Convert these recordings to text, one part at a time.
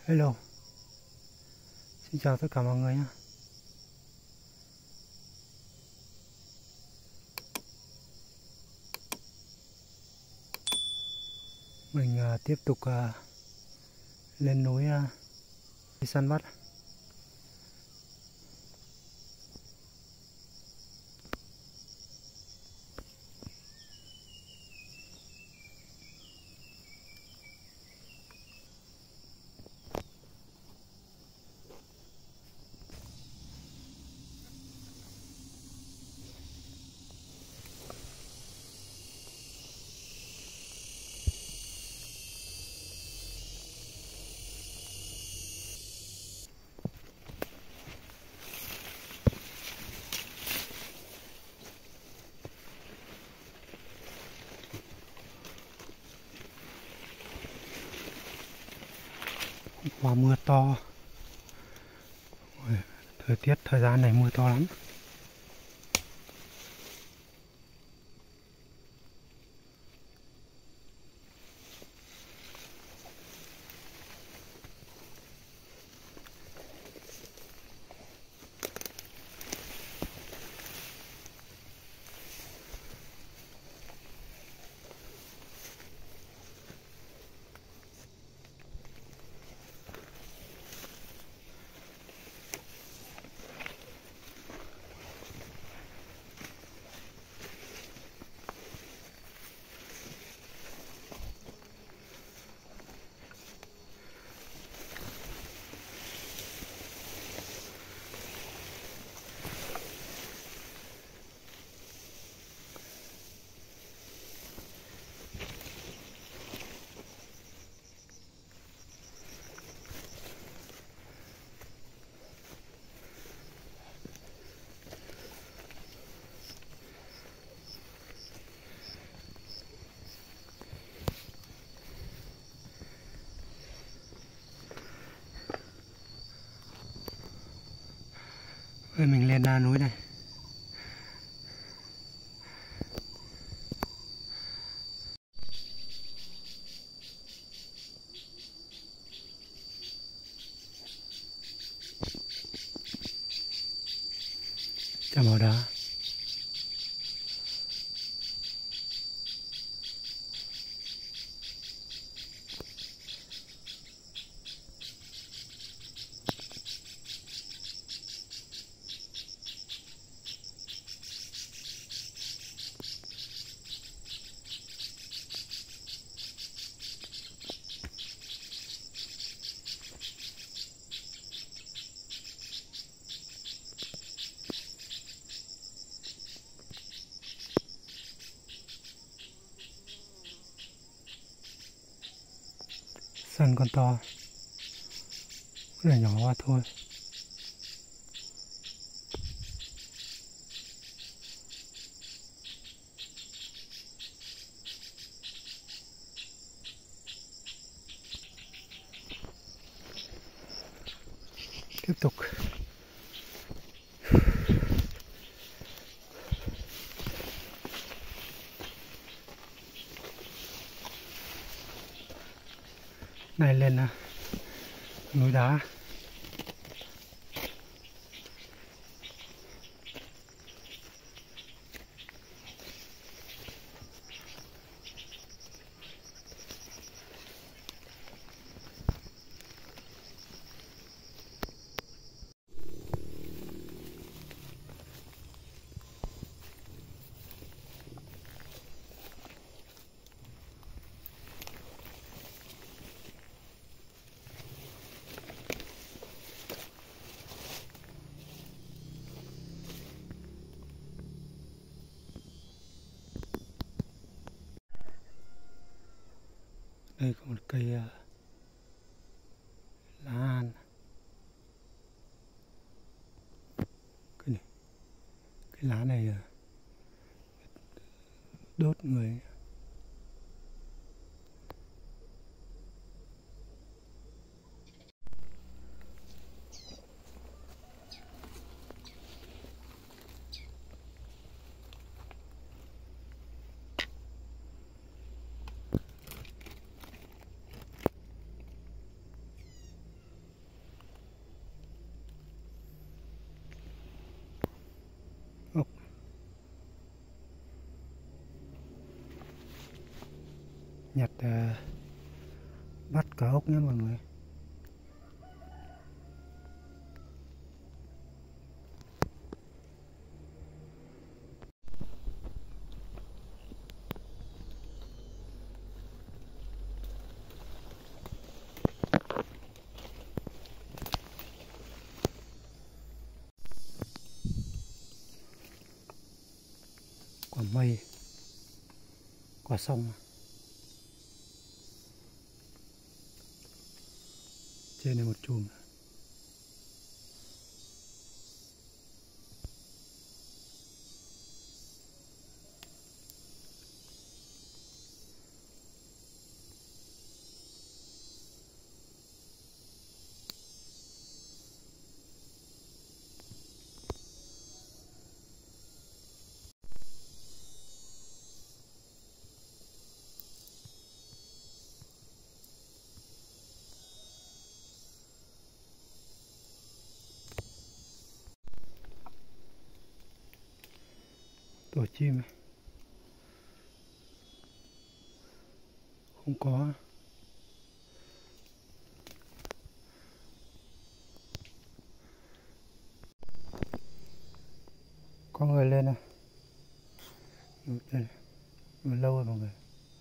Hello, xin chào tất cả mọi người nhé. Mình tiếp tục lên núi đi săn bắt. Qua mưa to. Thời tiết thời gian này mưa to lắm. Rồi mình lên núi này. Chào màu đá. Sân con to, là nhỏ qua thôi. Tiếp tục. Này lên núi đá. Đây có một cây lá an. Cái lá này đốt người. ta bắt cá ốc nhé mọi người. Quả mây, quả sông. Trên này một chùm. Tổ chim không có người lên à? Lâu rồi mọi người.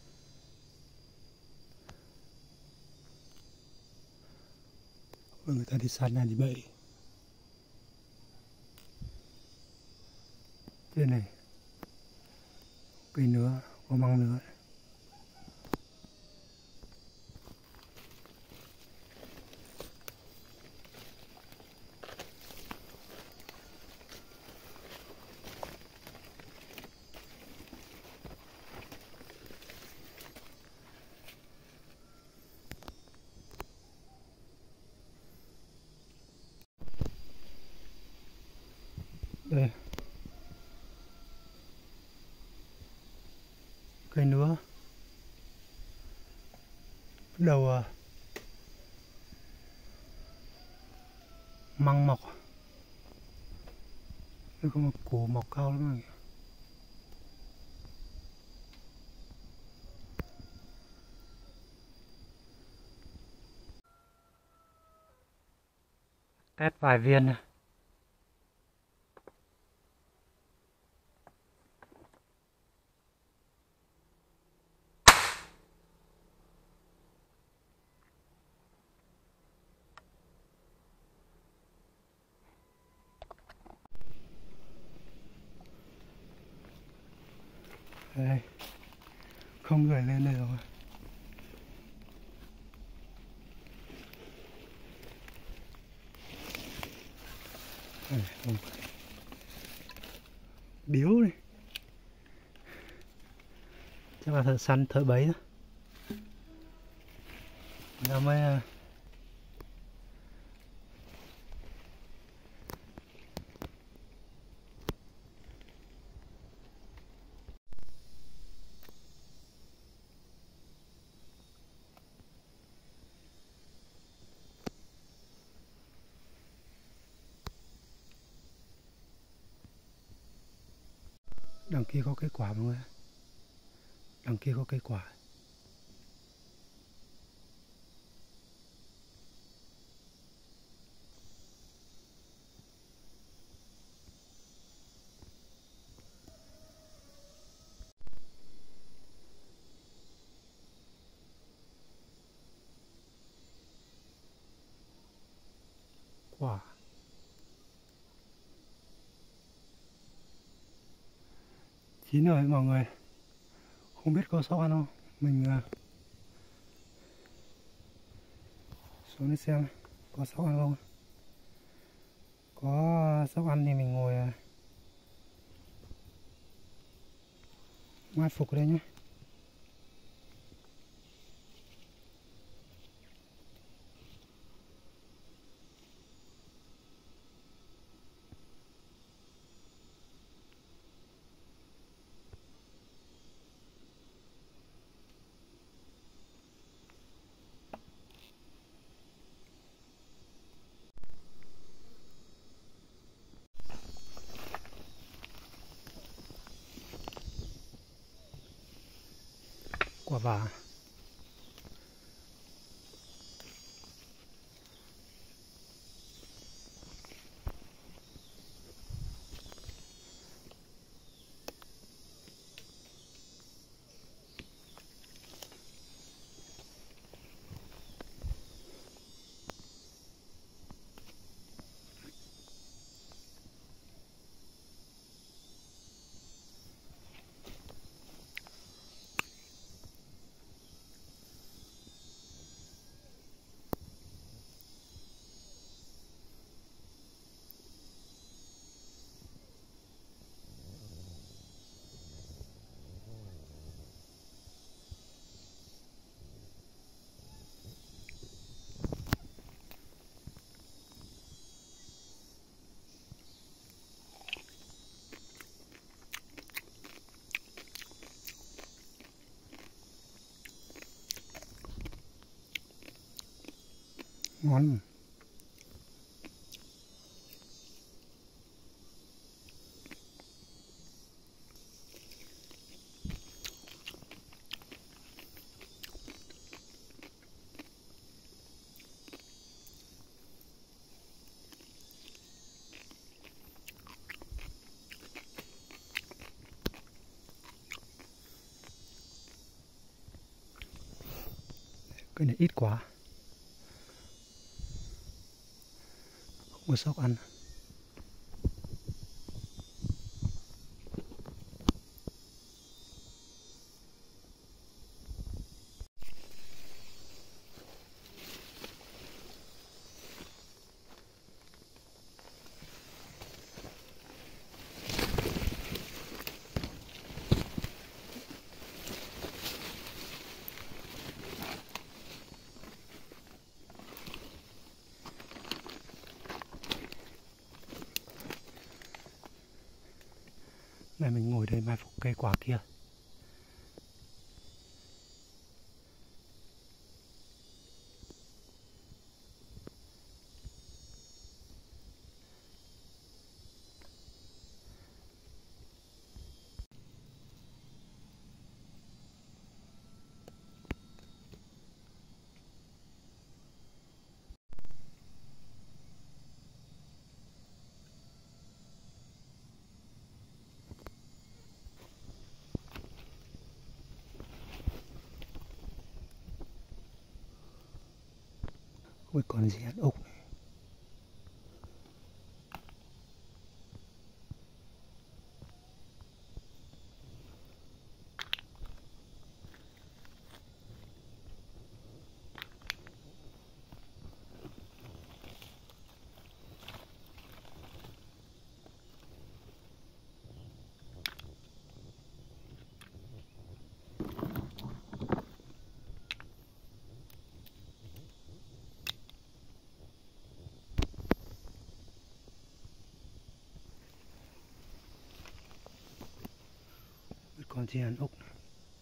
Người ta đi săn này đi bậy. Trên này cây nứa, có măng nứa. Đây cây nứa bắt đầu măng mọc. Đây có một củ mọc cao lắm này. Test vài viên. Đây, không người lên đây rồi. Biếu đi. Chắc là thợ săn thợ bấy đó. Nó mới đằng kia có cây quả mọi người. Đằng kia có cây quả. Quả. Chín rồi mọi người. Không biết có sóc ăn không. Mình xuống đi xem có sóc ăn không. Có sóc ăn thì mình ngồi mai phục ở đây nhé. Quả vả. Ngon. Cái này ít quá, không có sóc ăn. Này mình ngồi đây mai phục cây quả kia. Ôi còn gì ăn ốc này. Còn gì ăn ốc này.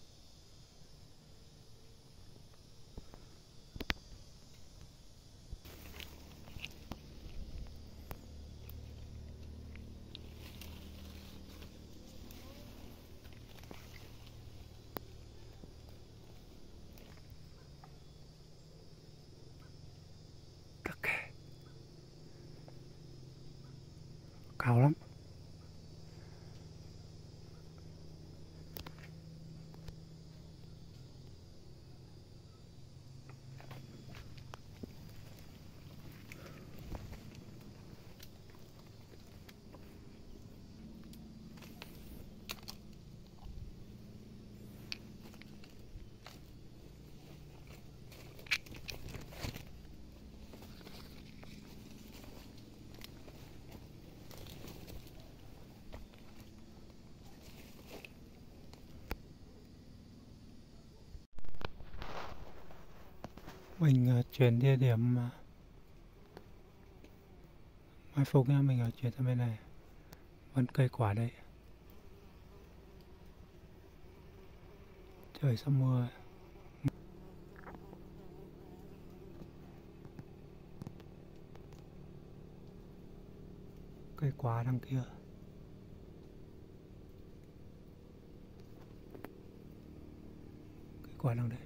Cao lắm. Mình chuyển địa điểm mai phục nha, mình chuyển sang bên này. Vẫn cây quả đây. Trời sắp mưa. Cây quả đằng kia. Cây quả đằng đây.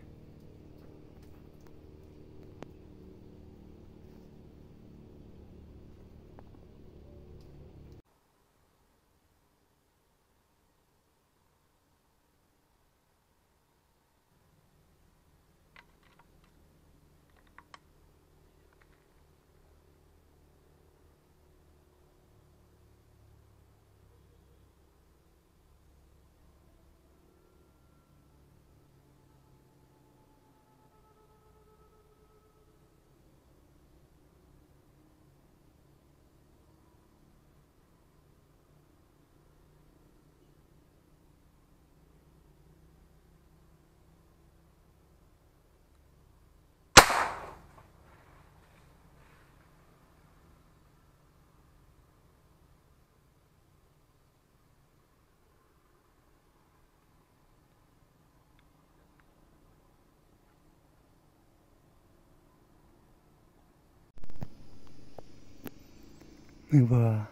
Mình vừa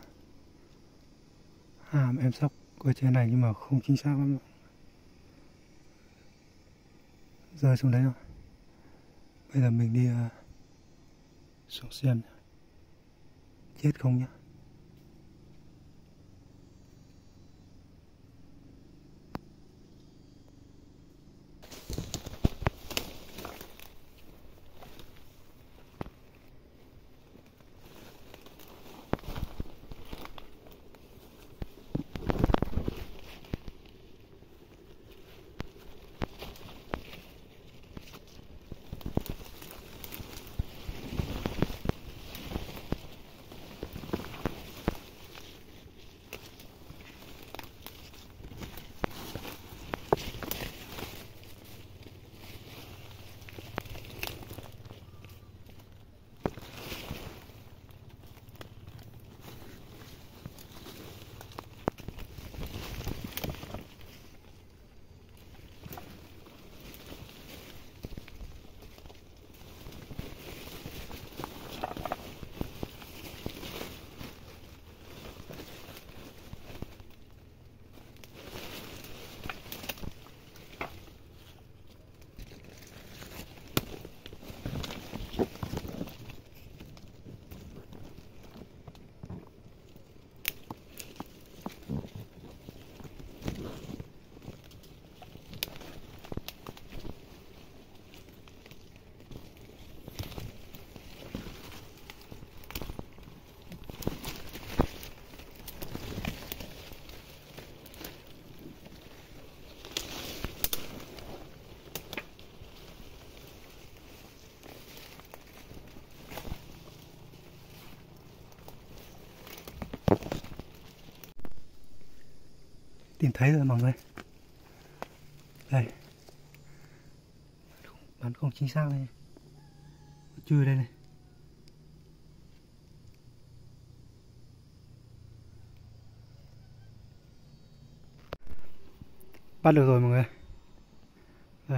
em sóc ở trên này nhưng mà không chính xác lắm, rơi xuống đấy rồi. Bây giờ mình đi xuống xem chết không nhá. Tìm thấy rồi mọi người. Đây, bắn không chính xác này, chui đây này. Bắt được rồi mọi người. Đây.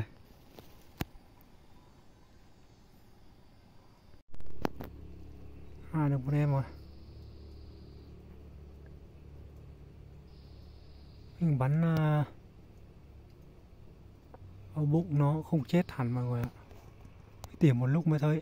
Được một em rồi. Mình bắn ở bụng nó không chết hẳn mọi người ạ. Tỉa một lúc mới thấy.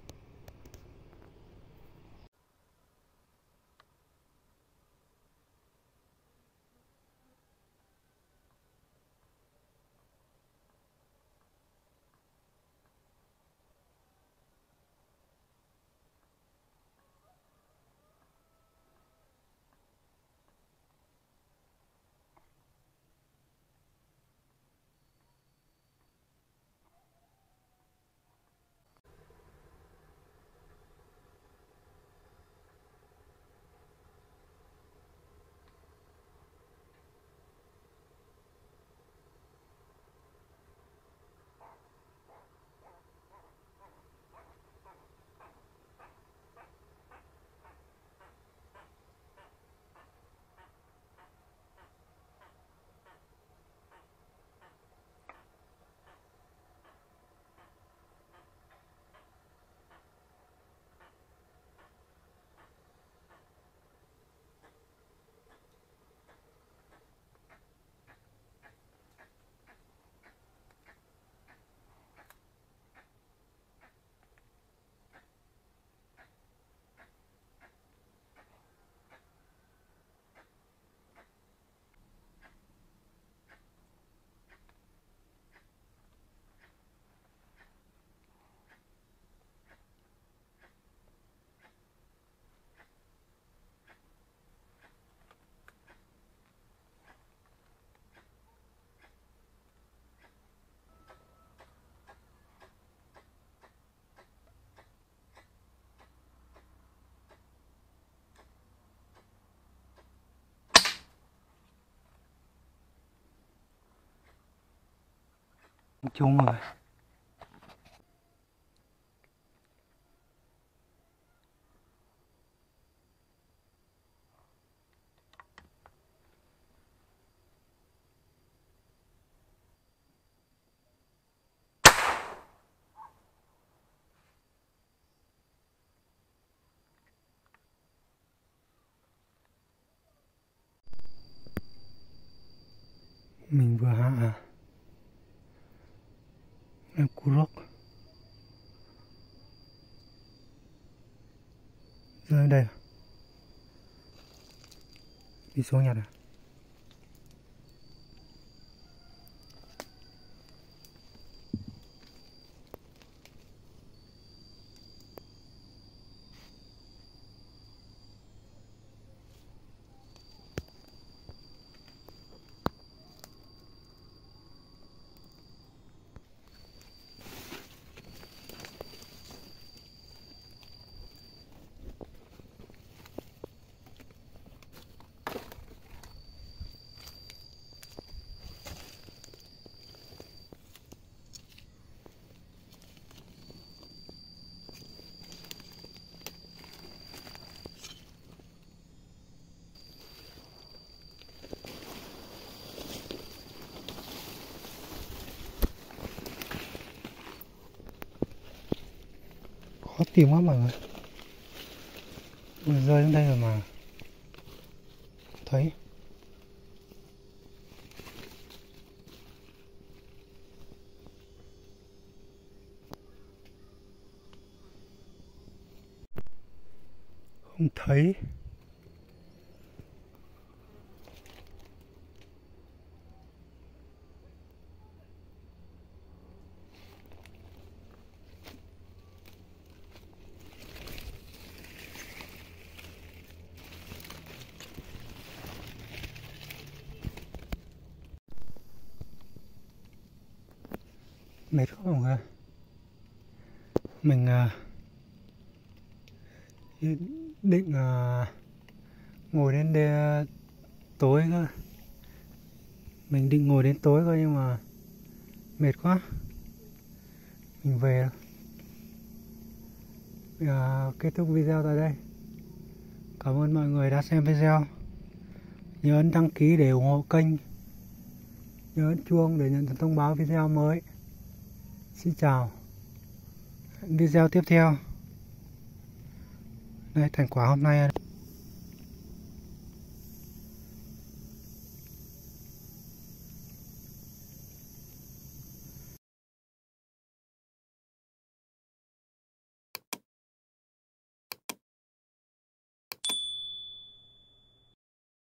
Chung rồi. Mình vừa hạ em cú rốc rơi đây, đi xuống nhặt à. Khó tìm quá mọi người. Mình rơi đến đây rồi mà thấy. Không thấy. Mệt quá mọi người. Mình định ngồi đến đây, tối cơ. Mình định ngồi đến tối cơ nhưng mà mệt quá. Mình về. Kết thúc video tại đây. Cảm ơn mọi người đã xem video. Nhớ ấn đăng ký để ủng hộ kênh. Nhớ ấn chuông để nhận thông báo video mới. Xin chào. Hẹn video tiếp theo. Đây, thành quả hôm nay.